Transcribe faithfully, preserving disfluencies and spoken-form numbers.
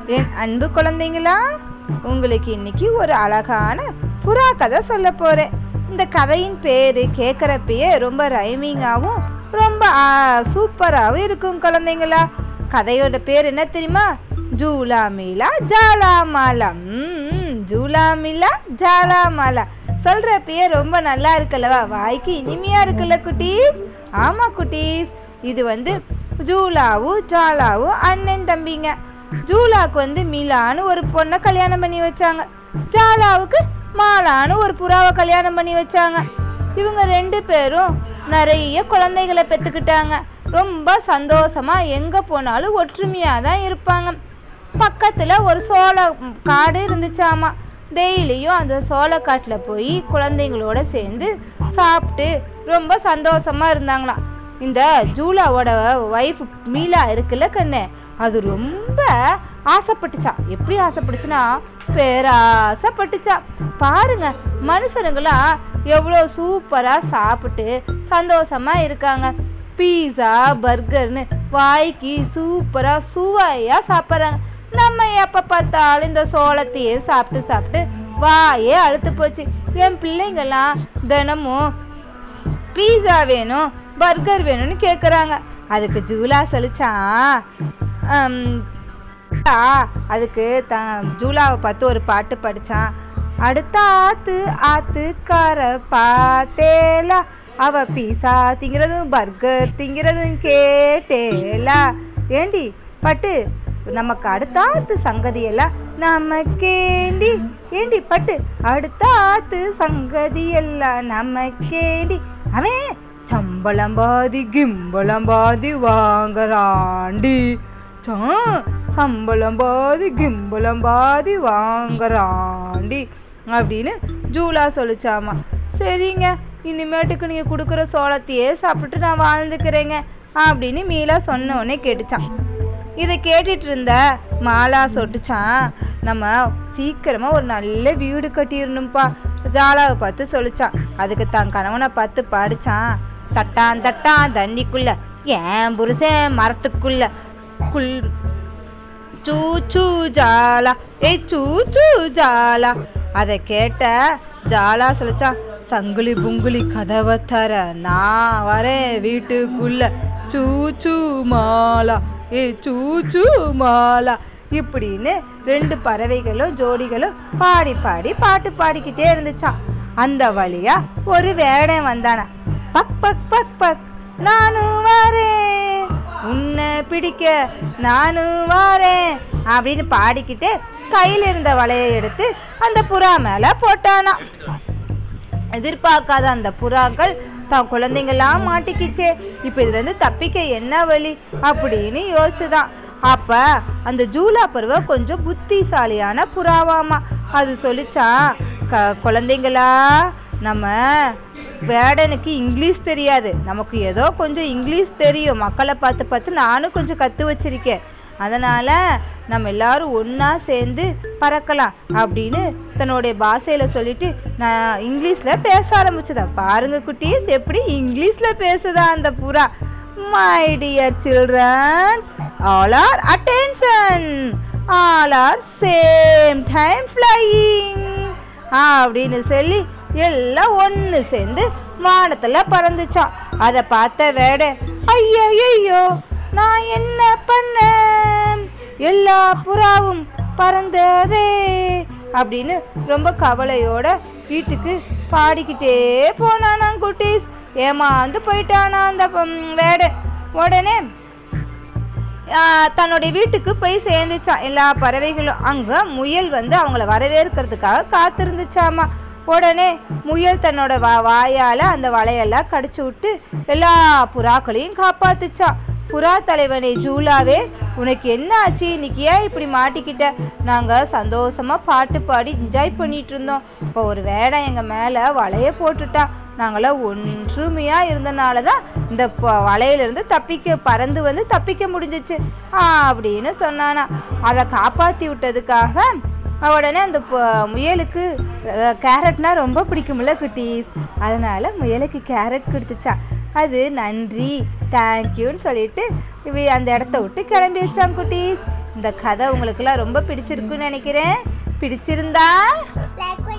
என் அன்பு குழந்தைங்களா, உங்களுக்கு இன்னைக்கு ஒரு அழகான புறா கதை சொல்ல போறேன். இந்த கதையின் பேரு கேட்குறப்பயே ரொம்ப ரைமிங்காகவும் ரொம்ப சூப்பராகவும் இருக்கும் குழந்தைங்களா. கதையோட பேர் என்ன தெரியுமா? ஜூலா மீலா ஜாலா மாலா. ம் ஜூலா மீலா ஜாலா மாலா சொல்றப்பயே ரொம்ப நல்லா இருக்குல்லவா? வாய்க்கு இனிமையா இருக்குல்ல குட்டீஸ்? ஆமா குட்டீஸ், இது வந்து ஜூலாவும் ஜாலாவும் அண்ணன் தம்பிங்க. ஜூலாவுக்கு வந்து மீலான்னு ஒரு பொண்ணை கல்யாணம் பண்ணி வச்சாங்க. ஜாலாவுக்கு மாலான்னு ஒரு புறாவை கல்யாணம் பண்ணி வச்சாங்க. இவங்க ரெண்டு பேரும் நிறைய குழந்தைகளை பெற்றுக்கிட்டாங்க. ரொம்ப சந்தோஷமா எங்க போனாலும் ஒற்றுமையா தான் இருப்பாங்க. பக்கத்துல ஒரு சோள காடு இருந்துச்சாமா. டெய்லியும் அந்த சோளக்காட்டில் போய் குழந்தைங்களோட சேர்ந்து சாப்பிட்டு ரொம்ப சந்தோஷமா இருந்தாங்களாம். இந்த ஜூலாவோட ஒய்ஃப் மீலா இருக்குல்ல கண்ணு, அது ரொம்ப ஆசைப்பட்டுச்சா. எப்படி ஆசைப்பட்டுச்சுன்னா பேராசைப்பட்டுச்சா. பாருங்க, மனுஷனுங்களாம் எவ்வளோ சூப்பரா சாப்பிட்டு சந்தோஷமா இருக்காங்க. பீஸா பர்கர்னு வாய்க்கு சூப்பரா சுவையா சாப்பிட்றாங்க. நம்ம எப்போ பார்த்தாலும் இந்த சோளத்தையே சாப்பிட்டு சாப்பிட்டு வாயே அழுத்து போச்சு. என் பிள்ளைங்கள்லாம் தினமும் பீஸா வேணும் பர்கர் வேணும்னு கேட்குறாங்க. அதுக்கு ஜூலா சொல்லிச்சான். அதுக்கு த ஜூலாவை பார்த்து ஒரு பாட்டு படித்தான். அடுத்த ஆத்து ஆத்து கார பார்த்தேலா, அவ பீஸா திங்கிறதும் பர்கர் திங்கிறதும் கேட்டேலா. ஏண்டி பட்டு, நமக்கு அடுத்த ஆத்து சங்கதியெல்லாம் நமக்கேண்டி. ஏண்டி பட்டு, அடுத்த ஆத்து சங்கதி எல்லாம் நமக்கேண்டி. அவன் சம்பளம் பாதி கிம்பளம் பாதி வாங்கறாண்டி. சம்பளம் பாதி கிம்பளம் பாதி வாங்கறாண்டி அப்படின்னு ஜூலா சொல்லிச்சாமா. சரிங்க, இனிமேட்டுக்கு நீங்கள் கொடுக்குற சோளத்தையே சாப்பிட்டு நான் வாழ்ந்துக்கிறேங்க அப்படின்னு மீலா சொன்னோடனே கேட்டுச்சான். இதை கேட்டுட்டு இருந்த மாலா சொட்டுச்சான், நம்ம சீக்கிரமாக ஒரு நல்ல வீடு கட்டிடணும்ப்பா. ஜாலாவை பார்த்து சொல்லிச்சான். அதுக்கு தான் கணவனை பார்த்து பாடிச்சான். தட்டான் தட்டான் தண்ணிக்குள்ள ஏன் புருஷன் மரத்துக்குள்ள குள் சூச்சு ஜாலா ஏ சூச்சு ஜாலா. அதை கேட்ட ஜாலா சொல்லிச்சான், சங்குலி புங்குலி கதவை தர நான் வரேன் வீட்டுக்குள்ள சூச்சு மாலா ஏ சூச்சு மாலா இப்படின்னு ரெண்டு பறவைகளும் ஜோடிகளும் பாடி பாடி பாட்டு பாடிக்கிட்டே இருந்துச்சான். அந்த வழியா ஒரு வேடன் வந்தானா. பக் பக் பக் பக் நானும் வரேன் உன்னை பிடிக்க நானும் வரேன் அப்படின்னு பாடிக்கிட்டு கையில் இருந்த வலையை எடுத்து அந்த புறா மேல போட்டானா. எதிர்பார்க்காத அந்த புறாக்கள் தான் குழந்தைங்களாம் மாட்டிக்கிச்சே, இப்போ இதுல இருந்து தப்பிக்க என்ன வழி அப்படின்னு யோசிச்சுதான். அப்ப அந்த ஜூலா பருவ கொஞ்சம் புத்திசாலியான புறாவாமா. அது சொல்லிச்சா, க குழந்தைங்களா, நம்ம வேடனுக்கு இங்கிலீஷ் தெரியாது, நமக்கு ஏதோ கொஞ்சம் இங்கிலீஷ் தெரியும். மக்களை பார்த்து பார்த்து நானும் கொஞ்சம் கற்று வச்சிருக்கேன். அதனால் நம்ம எல்லாரும் ஒன்றா சேர்ந்து பறக்கலாம் அப்படின்னு தன்னுடைய பாஷையில் சொல்லிட்டு நான் இங்கிலீஷில் பேச ஆரம்பிச்சுதான். பாருங்க குட்டீஸ், எப்படி இங்கிலீஷில் பேசுதா அந்த புறா. My dear childrens, all are attention, all are same time flying அப்படின்னு சொல்லி எல்லாம் ஒன்று சேர்ந்து வானத்தில் பறந்துச்சான். அதை பார்த்த வேட, ஐயோ நான் என்ன பண்ண, எல்லா புறாவும் பறந்ததே அப்படின்னு ரொம்ப கவலையோட வீட்டுக்கு பாடிக்கிட்டே போனானா குட்டீஸ். ஏமாந்து போயிட்டானா அந்த வேட. உடனே தன்னுடைய வீட்டுக்கு போய் சேர்ந்துச்சான் எல்லா பறவைகளும். அங்கே முயல் வந்து அவங்கள வரவேற்கிறதுக்காக காத்திருந்துச்சாமா. உடனே முயல் தன்னோட வா வாயால் அந்த வலையெல்லாம் கடிச்சு விட்டு எல்லா புறாக்களையும் காப்பாத்துச்சான். புறா தலைவனே ஜூலாவே, உனக்கு என்ன ஆச்சு? இன்னைக்கு ஏன் இப்படி மாட்டிக்கிட்ட? நாங்கள் சந்தோஷமாக பாட்டு பாடி என்ஜாய் பண்ணிட்டு இருந்தோம். இப்போ ஒரு வேடம் எங்கள் மேலே வலைய போட்டுட்டா. நாங்களாம் ஒன்றுமையாக இருந்தனால தான் இந்த வலையிலிருந்து தப்பிக்க பறந்து வந்து தப்பிக்க முடிஞ்சிச்சு அப்படின்னு சொன்னானா. அதை காப்பாற்றி விட்டதுக்காக உடனே அந்த முயலுக்கு கேரட்னா ரொம்ப பிடிக்கும்ல குட்டீஸ், அதனால முயலுக்கு கேரட் கொடுத்துச்சா. அது நன்றி தேங்க்யூன்னு சொல்லிட்டு இவ அந்த இடத்த விட்டு கிளம்பி வச்சான் குட்டீஸ். இந்த கதை உங்களுக்குலாம் ரொம்ப பிடிச்சிருக்குன்னு நினைக்கிறேன். பிடிச்சிருந்தா